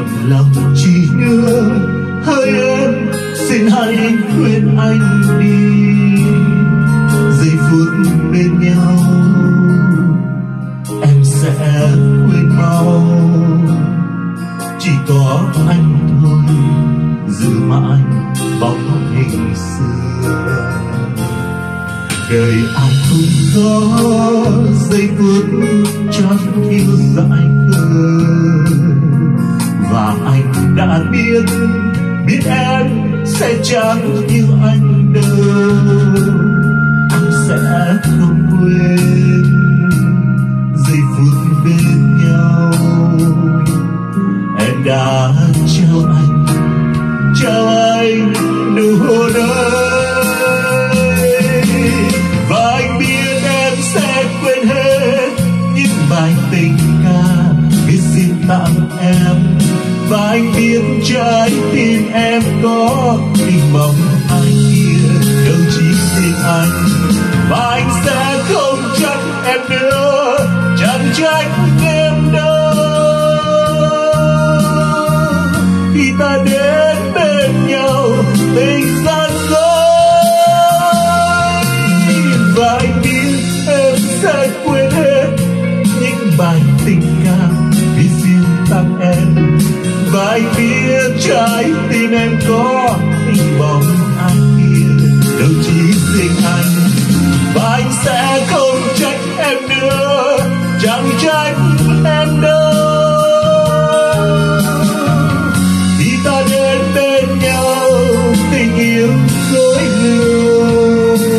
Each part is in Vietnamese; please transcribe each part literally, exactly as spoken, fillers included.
một lòng chỉ nương hỡi em, xin hãy khuyên anh đi. Giây phút bên nhau em sẽ quên mau, chỉ có anh thôi giữ mãi bóng hình xưa. Đời ai cũng có giây phút chót yêu dại khờ, và anh đã biết biết em sẽ chẳng yêu anh đâu. Anh sẽ không quên giây phút bên nhau em đã trao anh, trao anh nụ hôn ấy. Và anh biết em sẽ quên hết những bài tình ca biết xin tặng em. Và anh biết trái tim em có hình bóng ai kia đâu chỉ riêng anh. Và anh sẽ không trách em nữa, chẳng trách em đâu. Khi ta đến bên nhau tình gian dối, và anh biết em sẽ quên hết những bài tình ca biết riêng tặng em. Và anh biết trái tim em có hình bóng ai kia đâu chỉ riêng anh. Và anh sẽ không trách em nữa, chẳng trách em đâu. Khi ta đến bên nhau tình yêu dối lừa.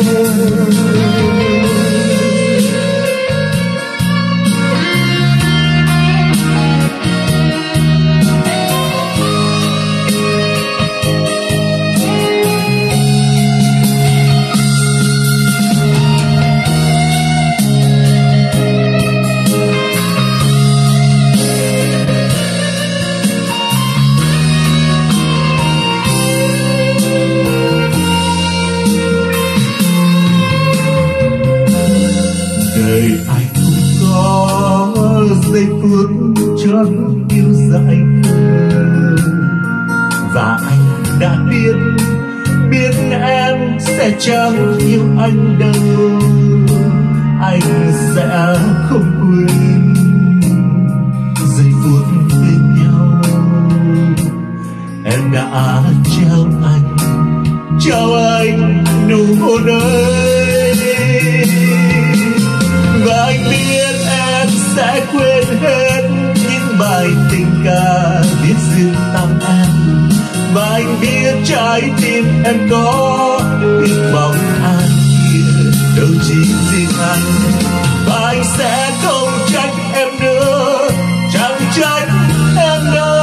Đời ai cũng có giây phút chót yêu dại khờ, và anh đã biết biết em sẽ chẳng yêu anh đâu. Anh sẽ không quên giây phút bên nhau em đã trao anh, trao anh nụ hôn ấy. Và anh biết em sẽ quên hết những bài tình ca biết riêng tặng em. Và anh biết trái tim em có hình bóng ai kia đâu chỉ riêng anh. Và anh sẽ không trách em nữa, chẳng trách em đâu.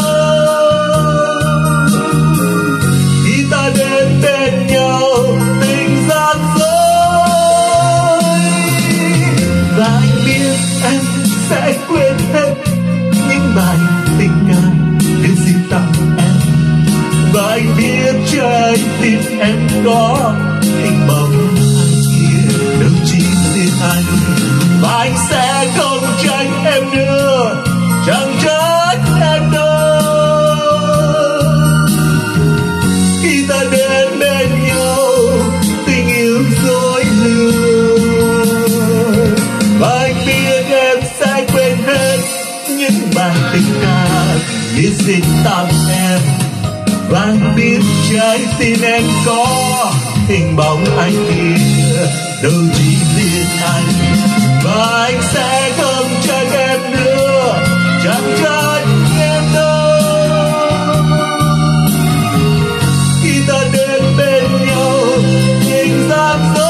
Khi ta đến bên nhau tình gian dối, và anh biết em sẽ quên hết những bài tình ca biết riêng tặng em. Và anh biết trái tim em có hình bóng ai kia đâu chỉ riêng anh. Và anh sẽ không trách em nữa, chẳng trách em đâu. Khi ta đến bên nhau tình yêu dối lừa, và anh biết em sẽ quên hết những bài tình ca biết riêng tặng em. Và anh biết trái tim em có hình bóng anh kia đâu chỉ riêng anh. Và anh sẽ không trách em nữa, chẳng trách em đâu. Khi ta đến bên nhau tình gian dối,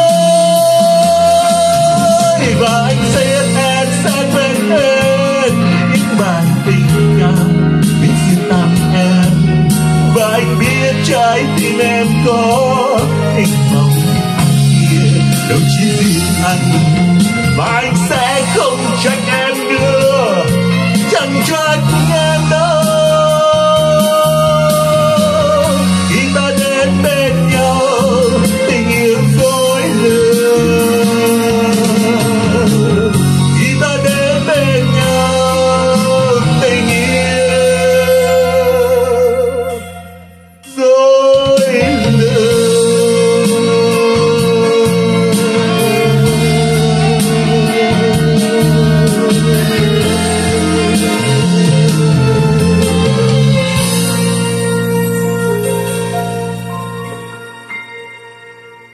và anh sẽ em sẽ quên hết những bài tình ca biết riêng tặng em. Và anh biết trái tim em có hình bóng ai kia đâu chỉ riêng anh. Và anh sẽ không trách em nữa, chẳng trách em.